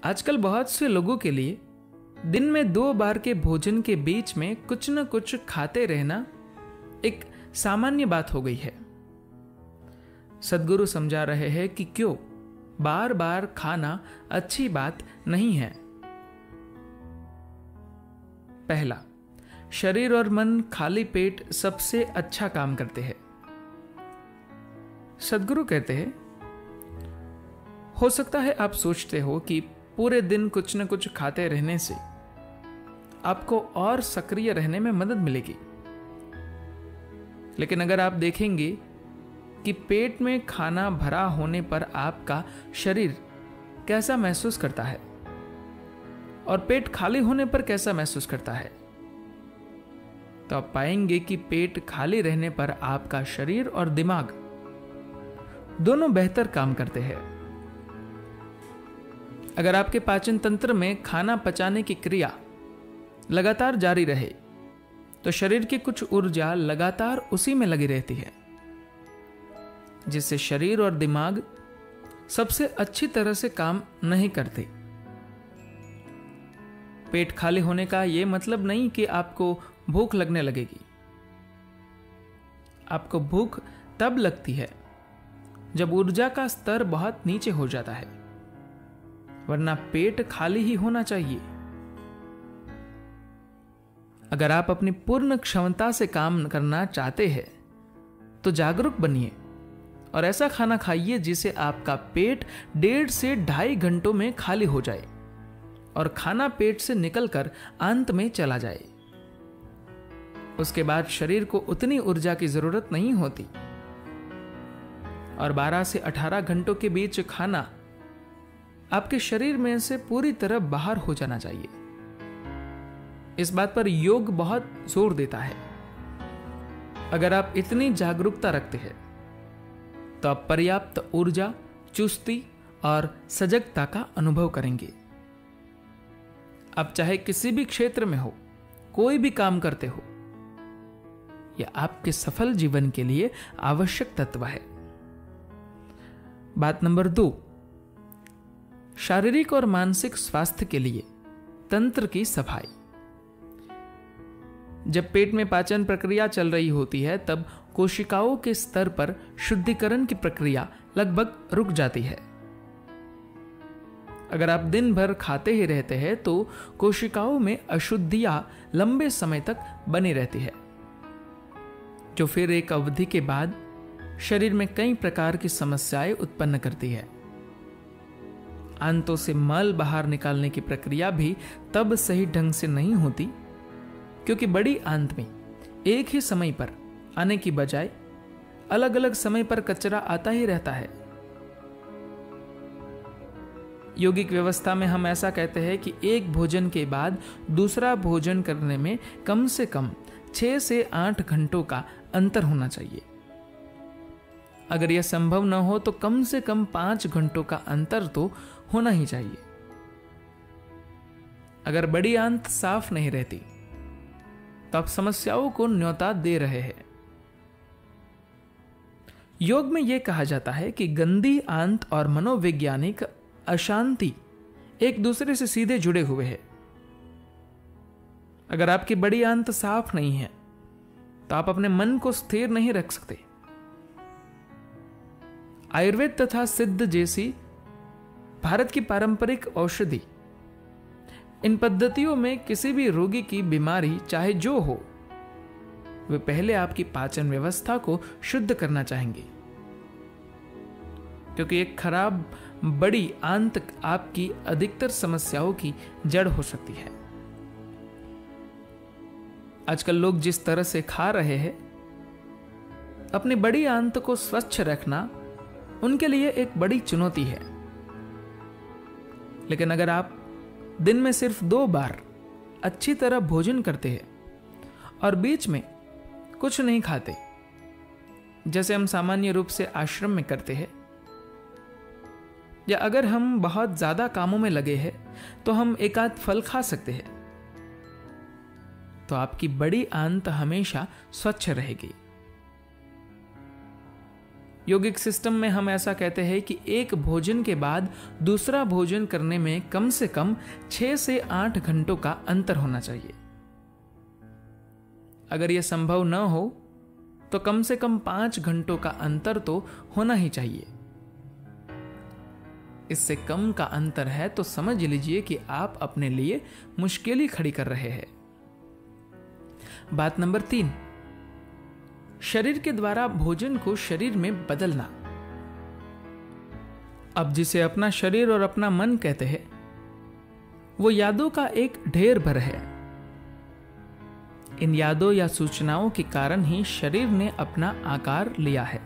आजकल बहुत से लोगों के लिए दिन में 2 बार के भोजन के बीच में कुछ न कुछ खाते रहना एक सामान्य बात हो गई है। सद्गुरु समझा रहे हैं कि क्यों बार बार खाना अच्छी बात नहीं है। पहला, शरीर और मन खाली पेट सबसे अच्छा काम करते हैं। सद्गुरु कहते हैं, हो सकता है आप सोचते हो कि पूरे दिन कुछ न कुछ खाते रहने से आपको और सक्रिय रहने में मदद मिलेगी, लेकिन अगर आप देखेंगे कि पेट में खाना भरा होने पर आपका शरीर कैसा महसूस करता है और पेट खाली होने पर कैसा महसूस करता है, तो आप पाएंगे कि पेट खाली रहने पर आपका शरीर और दिमाग दोनों बेहतर काम करते हैं। अगर आपके पाचन तंत्र में खाना पचाने की क्रिया लगातार जारी रहे तो शरीर की कुछ ऊर्जा लगातार उसी में लगी रहती है, जिससे शरीर और दिमाग सबसे अच्छी तरह से काम नहीं करते। पेट खाली होने का यह मतलब नहीं कि आपको भूख लगने लगेगी। आपको भूख तब लगती है जब ऊर्जा का स्तर बहुत नीचे हो जाता है, वरना पेट खाली ही होना चाहिए। अगर आप अपनी पूर्ण क्षमता से काम करना चाहते हैं तो जागरूक बनिए और ऐसा खाना खाइए जिसे आपका पेट 1.5 से 2.5 घंटों में खाली हो जाए और खाना पेट से निकलकर अंत में चला जाए। उसके बाद शरीर को उतनी ऊर्जा की जरूरत नहीं होती और 12 से 18 घंटों के बीच खाना आपके शरीर में से पूरी तरह बाहर हो जाना चाहिए। इस बात पर योग बहुत जोर देता है। अगर आप इतनी जागरूकता रखते हैं तो आप पर्याप्त ऊर्जा, चुस्ती और सजगता का अनुभव करेंगे। आप चाहे किसी भी क्षेत्र में हो, कोई भी काम करते हो, यह आपके सफल जीवन के लिए आवश्यक तत्व है। बात नंबर 2, शारीरिक और मानसिक स्वास्थ्य के लिए तंत्र की सफाई। जब पेट में पाचन प्रक्रिया चल रही होती है तब कोशिकाओं के स्तर पर शुद्धिकरण की प्रक्रिया लगभग रुक जाती है। अगर आप दिन भर खाते ही रहते हैं तो कोशिकाओं में अशुद्धियां लंबे समय तक बनी रहती है, जो फिर एक अवधि के बाद शरीर में कई प्रकार की समस्याएं उत्पन्न करती है। आंतों से मल बाहर निकालने की प्रक्रिया भी तब सही ढंग से नहीं होती, क्योंकि बड़ी आंत में एक ही समय पर आने की बजाय अलग अलग समय पर कचरा आता ही रहता है। यौगिक व्यवस्था में हम ऐसा कहते हैं कि एक भोजन के बाद दूसरा भोजन करने में कम से कम 6 से 8 घंटों का अंतर होना चाहिए। अगर यह संभव न हो तो कम से कम 5 घंटों का अंतर तो होना ही चाहिए। अगर बड़ी आंत साफ नहीं रहती तो आप समस्याओं को न्योता दे रहे हैं। योग में यह कहा जाता है कि गंदी आंत और मनोवैज्ञानिक अशांति एक दूसरे से सीधे जुड़े हुए हैं। अगर आपकी बड़ी आंत साफ नहीं है तो आप अपने मन को स्थिर नहीं रख सकते। आयुर्वेद तथा सिद्ध जैसी भारत की पारंपरिक औषधि, इन पद्धतियों में किसी भी रोगी की बीमारी चाहे जो हो, वे पहले आपकी पाचन व्यवस्था को शुद्ध करना चाहेंगे, क्योंकि एक खराब बड़ी आंत आपकी अधिकतर समस्याओं की जड़ हो सकती है। आजकल लोग जिस तरह से खा रहे हैं, अपनी बड़ी आंत को स्वच्छ रखना उनके लिए एक बड़ी चुनौती है। लेकिन अगर आप दिन में सिर्फ 2 बार अच्छी तरह भोजन करते हैं और बीच में कुछ नहीं खाते, जैसे हम सामान्य रूप से आश्रम में करते हैं, या अगर हम बहुत ज्यादा कामों में लगे हैं तो हम एक आध फल खा सकते हैं, तो आपकी बड़ी आंत हमेशा स्वच्छ रहेगी। योगिक सिस्टम में हम ऐसा कहते हैं कि एक भोजन के बाद दूसरा भोजन करने में कम से कम 6 से 8 घंटों का अंतर होना चाहिए। अगर यह संभव न हो तो कम से कम 5 घंटों का अंतर तो होना ही चाहिए। इससे कम का अंतर है तो समझ लीजिए कि आप अपने लिए मुश्किल ही खड़ी कर रहे हैं। बात नंबर 3, शरीर के द्वारा भोजन को शरीर में बदलना। अब जिसे अपना शरीर और अपना मन कहते हैं, वो यादों का एक ढेर भर है। इन यादों या सूचनाओं के कारण ही शरीर ने अपना आकार लिया है।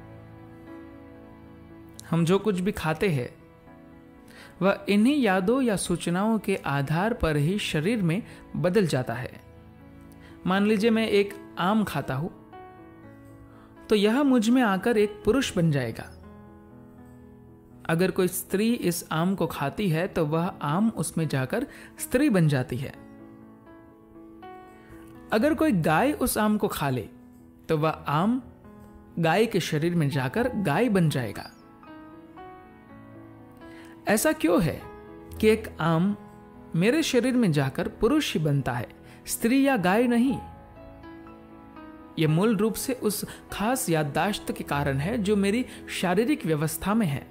हम जो कुछ भी खाते हैं वह इन्हीं यादों या सूचनाओं के आधार पर ही शरीर में बदल जाता है। मान लीजिए मैं एक आम खाता हूं तो यह मुझ में आकर एक पुरुष बन जाएगा। अगर कोई स्त्री इस आम को खाती है तो वह आम उसमें जाकर स्त्री बन जाती है। अगर कोई गाय उस आम को खा ले तो वह आम गाय के शरीर में जाकर गाय बन जाएगा। ऐसा क्यों है कि एक आम मेरे शरीर में जाकर पुरुष ही बनता है, स्त्री या गाय नहीं? यह मूल रूप से उस खास याददाश्त के कारण है जो मेरी शारीरिक व्यवस्था में है।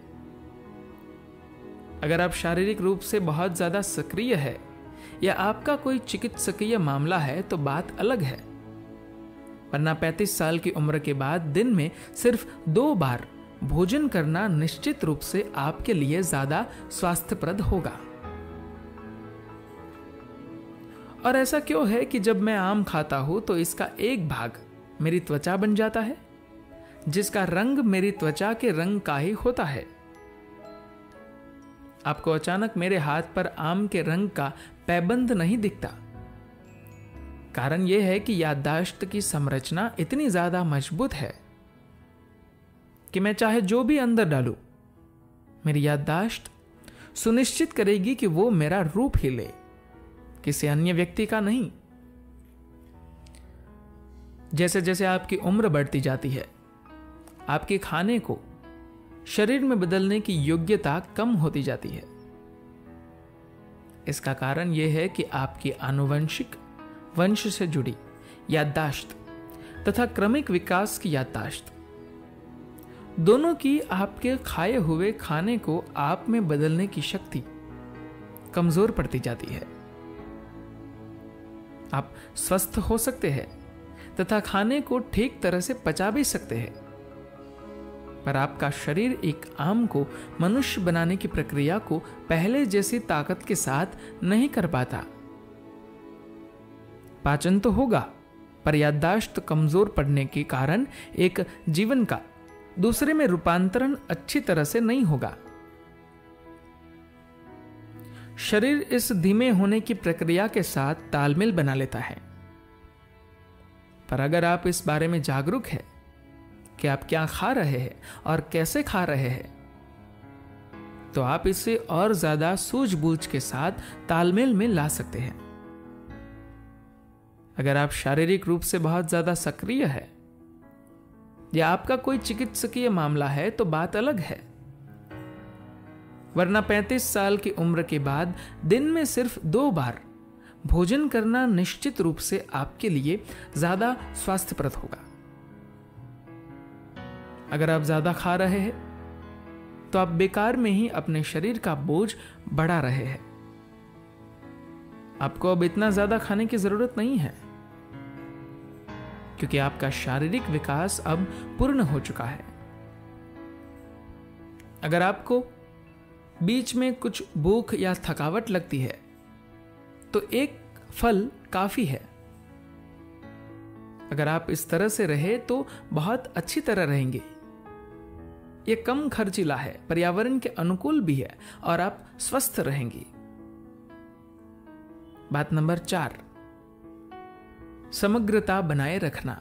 अगर आप शारीरिक रूप से बहुत ज्यादा सक्रिय है या आपका कोई चिकित्सकीय मामला है तो बात अलग है, वरना 35 साल की उम्र के बाद दिन में सिर्फ 2 बार भोजन करना निश्चित रूप से आपके लिए ज्यादा स्वास्थ्यप्रद होगा। और ऐसा क्यों है कि जब मैं आम खाता हूं तो इसका एक भाग मेरी त्वचा बन जाता है, जिसका रंग मेरी त्वचा के रंग का ही होता है। आपको अचानक मेरे हाथ पर आम के रंग का पैबंद नहीं दिखता। कारण यह है कि याददाश्त की संरचना इतनी ज्यादा मजबूत है कि मैं चाहे जो भी अंदर डालूं, मेरी याददाश्त सुनिश्चित करेगी कि वो मेरा रूप ही ले, किसी अन्य व्यक्ति का नहीं। जैसे जैसे आपकी उम्र बढ़ती जाती है, आपके खाने को शरीर में बदलने की योग्यता कम होती जाती है। इसका कारण यह है कि आपकी आनुवंशिक वंश से जुड़ी याददाश्त तथा क्रमिक विकास की याददाश्त दोनों की आपके खाए हुए खाने को आप में बदलने की शक्ति कमजोर पड़ती जाती है। आप स्वस्थ हो सकते हैं तथा खाने को ठीक तरह से पचा भी सकते हैं, पर आपका शरीर एक आम को मनुष्य बनाने की प्रक्रिया को पहले जैसी ताकत के साथ नहीं कर पाता। पाचन तो होगा, पर याददाश्त कमजोर पड़ने के कारण एक जीवन का दूसरे में रूपांतरण अच्छी तरह से नहीं होगा। शरीर इस धीमे होने की प्रक्रिया के साथ तालमेल बना लेता है। पर अगर आप इस बारे में जागरूक हैं कि आप क्या खा रहे हैं और कैसे खा रहे हैं, तो आप इसे और ज्यादा सूझबूझ के साथ तालमेल में ला सकते हैं। अगर आप शारीरिक रूप से बहुत ज्यादा सक्रिय है या आपका कोई चिकित्सकीय मामला है तो बात अलग है, वरना 35 साल की उम्र के बाद दिन में सिर्फ 2 बार भोजन करना निश्चित रूप से आपके लिए ज्यादा स्वास्थ्यप्रद होगा। अगर आप ज्यादा खा रहे हैं तो आप बेकार में ही अपने शरीर का बोझ बढ़ा रहे हैं। आपको अब इतना ज्यादा खाने की जरूरत नहीं है, क्योंकि आपका शारीरिक विकास अब पूर्ण हो चुका है। अगर आपको बीच में कुछ भूख या थकावट लगती है तो एक फल काफी है। अगर आप इस तरह से रहे तो बहुत अच्छी तरह रहेंगे। यह कम खर्चीला है, पर्यावरण के अनुकूल भी है और आप स्वस्थ रहेंगी। बात नंबर 4, समग्रता बनाए रखना।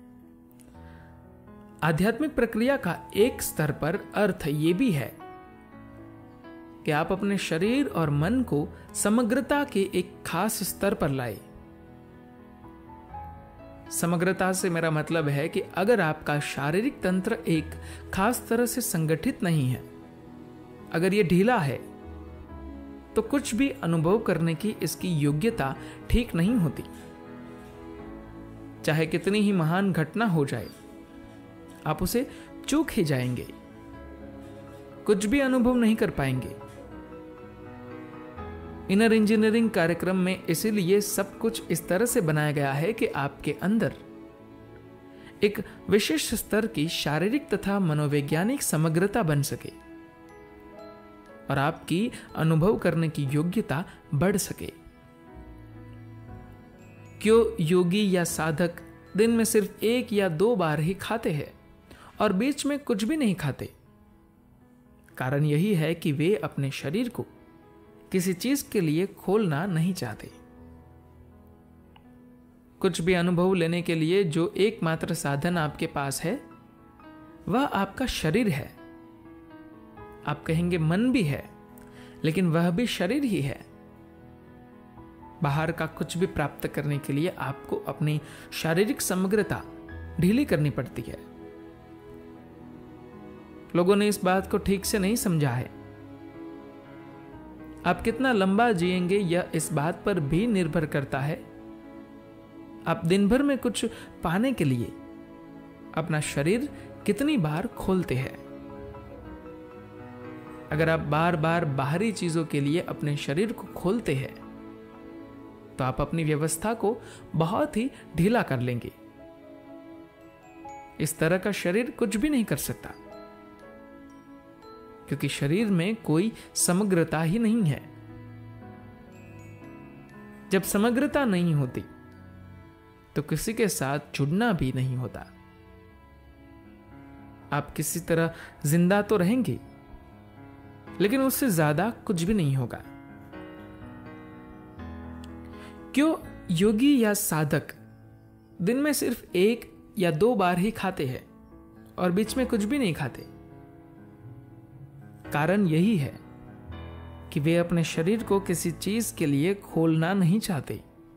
आध्यात्मिक प्रक्रिया का एक स्तर पर अर्थ यह भी है कि आप अपने शरीर और मन को समग्रता के एक खास स्तर पर लाए। समग्रता से मेरा मतलब है कि अगर आपका शारीरिक तंत्र एक खास तरह से संगठित नहीं है, अगर ये ढीला है, तो कुछ भी अनुभव करने की इसकी योग्यता ठीक नहीं होती। चाहे कितनी ही महान घटना हो जाए, आप उसे चूक ही जाएंगे, कुछ भी अनुभव नहीं कर पाएंगे। इनर इंजीनियरिंग कार्यक्रम में इसीलिए सब कुछ इस तरह से बनाया गया है कि आपके अंदर एक विशिष्ट स्तर की शारीरिक तथा मनोवैज्ञानिक समग्रता बन सके और आपकी अनुभव करने की योग्यता बढ़ सके। क्यों योगी या साधक दिन में सिर्फ 1 या 2 बार ही खाते हैं और बीच में कुछ भी नहीं खाते? कारण यही है कि वे अपने शरीर को किसी चीज के लिए खोलना नहीं चाहते। कुछ भी अनुभव लेने के लिए जो एकमात्र साधन आपके पास है वह आपका शरीर है। आप कहेंगे मन भी है, लेकिन वह भी शरीर ही है। बाहर का कुछ भी प्राप्त करने के लिए आपको अपनी शारीरिक समग्रता ढीली करनी पड़ती है। लोगों ने इस बात को ठीक से नहीं समझा है। आप कितना लंबा जिएंगे यह इस बात पर भी निर्भर करता है आप दिन भर में कुछ पाने के लिए अपना शरीर कितनी बार खोलते हैं। अगर आप बार बार बाहरी चीजों के लिए अपने शरीर को खोलते हैं तो आप अपनी व्यवस्था को बहुत ही ढीला कर लेंगे। इस तरह का शरीर कुछ भी नहीं कर सकता, क्योंकि शरीर में कोई समग्रता ही नहीं है। जब समग्रता नहीं होती तो किसी के साथ जुड़ना भी नहीं होता। आप किसी तरह जिंदा तो रहेंगे, लेकिन उससे ज्यादा कुछ भी नहीं होगा। क्यों योगी या साधक दिन में सिर्फ 1 या 2 बार ही खाते हैं और बीच में कुछ भी नहीं खाते? कारण यही है कि वे अपने शरीर को किसी चीज के लिए खोलना नहीं चाहते।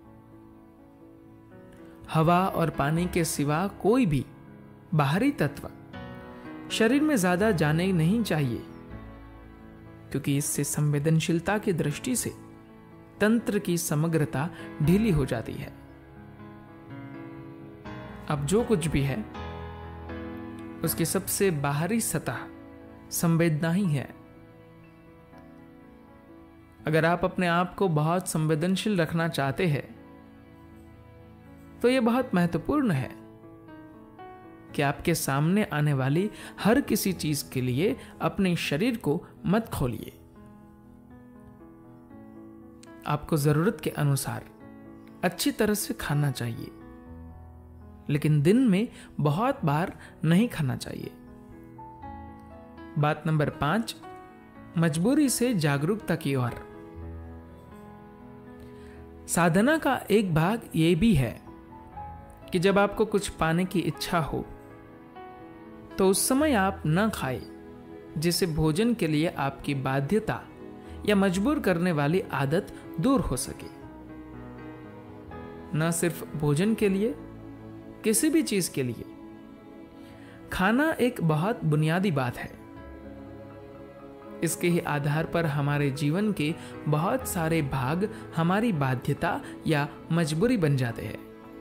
हवा और पानी के सिवा कोई भी बाहरी तत्व शरीर में ज्यादा जाने नहीं चाहिए, क्योंकि इससे संवेदनशीलता की दृष्टि से तंत्र की समग्रता ढीली हो जाती है। अब जो कुछ भी है उसकी सबसे बाहरी सतह संवेदना ही है। अगर आप अपने आप को बहुत संवेदनशील रखना चाहते हैं तो यह बहुत महत्वपूर्ण है कि आपके सामने आने वाली हर किसी चीज के लिए अपने शरीर को मत खोलिए। आपको जरूरत के अनुसार अच्छी तरह से खाना चाहिए, लेकिन दिन में बहुत बार नहीं खाना चाहिए। बात नंबर 5, मजबूरी से जागरूकता की ओर। साधना का एक भाग यह भी है कि जब आपको कुछ पाने की इच्छा हो तो उस समय आप न खाएं, जिससे भोजन के लिए आपकी बाध्यता या मजबूर करने वाली आदत दूर हो सके। न सिर्फ भोजन के लिए, किसी भी चीज के लिए खाना एक बहुत बुनियादी बात है। इसके ही आधार पर हमारे जीवन के बहुत सारे भाग हमारी बाध्यता या मजबूरी बन जाते हैं।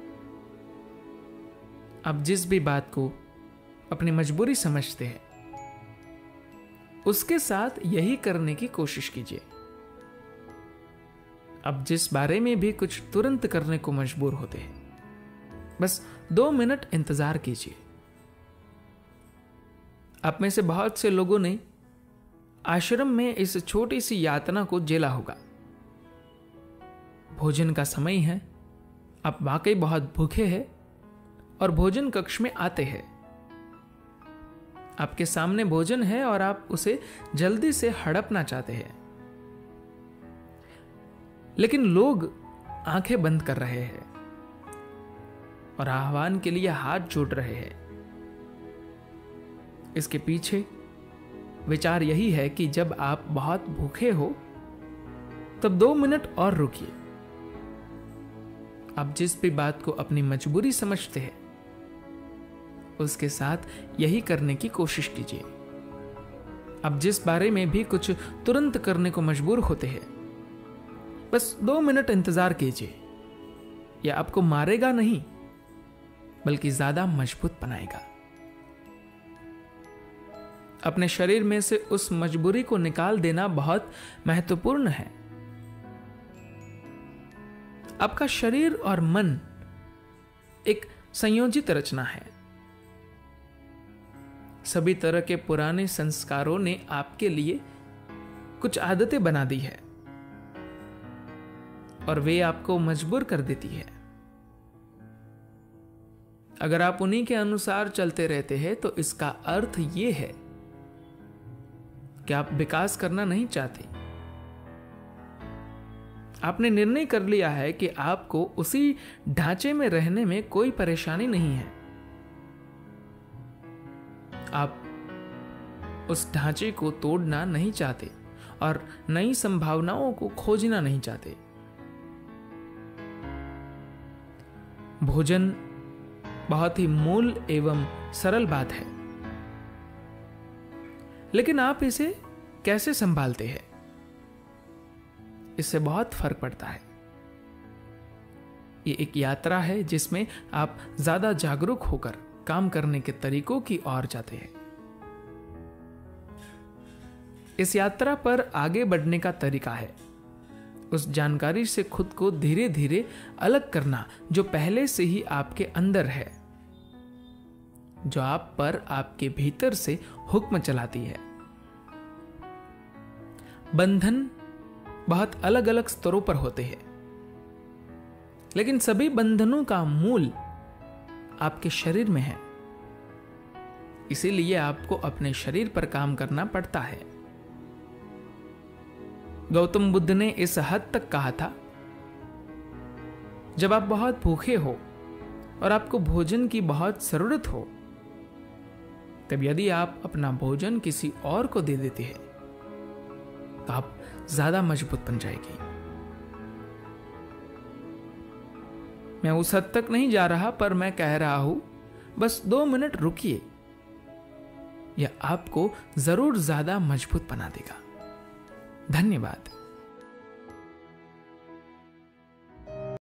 आप जिस भी बात को अपनी मजबूरी समझते हैं, उसके साथ यही करने की कोशिश कीजिए। अब जिस बारे में भी कुछ तुरंत करने को मजबूर होते हैं, बस 2 मिनट इंतजार कीजिए। आप में से बहुत से लोगों ने आश्रम में इस छोटी सी यातना को झेला होगा। भोजन का समय है, आप वाकई बहुत भूखे हैं और भोजन कक्ष में आते हैं। आपके सामने भोजन है और आप उसे जल्दी से हड़पना चाहते हैं, लेकिन लोग आंखें बंद कर रहे हैं और आह्वान के लिए हाथ जोड़ रहे हैं। इसके पीछे विचार यही है कि जब आप बहुत भूखे हो तब 2 मिनट और रुकिए, आप जिस भी बात को अपनी मजबूरी समझते हैं उसके साथ यही करने की कोशिश कीजिए। आप जिस बारे में भी कुछ तुरंत करने को मजबूर होते हैं, बस 2 मिनट इंतजार कीजिए। यह आपको मारेगा नहीं बल्कि ज्यादा मजबूत बनाएगा। अपने शरीर में से उस मजबूरी को निकाल देना बहुत महत्वपूर्ण है। आपका शरीर और मन एक संयोजित रचना है। सभी तरह के पुराने संस्कारों ने आपके लिए कुछ आदतें बना दी है और वे आपको मजबूर कर देती है। अगर आप उन्हीं के अनुसार चलते रहते हैं तो इसका अर्थ यह है कि आप विकास करना नहीं चाहते। आपने निर्णय कर लिया है कि आपको उसी ढांचे में रहने में कोई परेशानी नहीं है। आप उस ढांचे को तोड़ना नहीं चाहते और नई संभावनाओं को खोजना नहीं चाहते। भोजन बहुत ही मूल एवं सरल बात है, लेकिन आप इसे कैसे संभालते हैं इससे बहुत फर्क पड़ता है। ये एक यात्रा है जिसमें आप ज्यादा जागरूक होकर काम करने के तरीकों की ओर जाते हैं। इस यात्रा पर आगे बढ़ने का तरीका है उस जानकारी से खुद को धीरे धीरे अलग करना जो पहले से ही आपके अंदर है, जो आप पर आपके भीतर से हुक्म चलाती है। बंधन बहुत अलग अलग स्तरों पर होते हैं, लेकिन सभी बंधनों का मूल आपके शरीर में है। इसीलिए आपको अपने शरीर पर काम करना पड़ता है। गौतम बुद्ध ने इस हद तक कहा था, जब आप बहुत भूखे हो और आपको भोजन की बहुत जरूरत हो, तब यदि आप अपना भोजन किसी और को दे देते हैं तो आप ज्यादा मजबूत बन जाएगी। मैं उस हद तक नहीं जा रहा, पर मैं कह रहा हूं बस 2 मिनट रुकिए, यह आपको जरूर ज्यादा मजबूत बना देगा। धन्यवाद।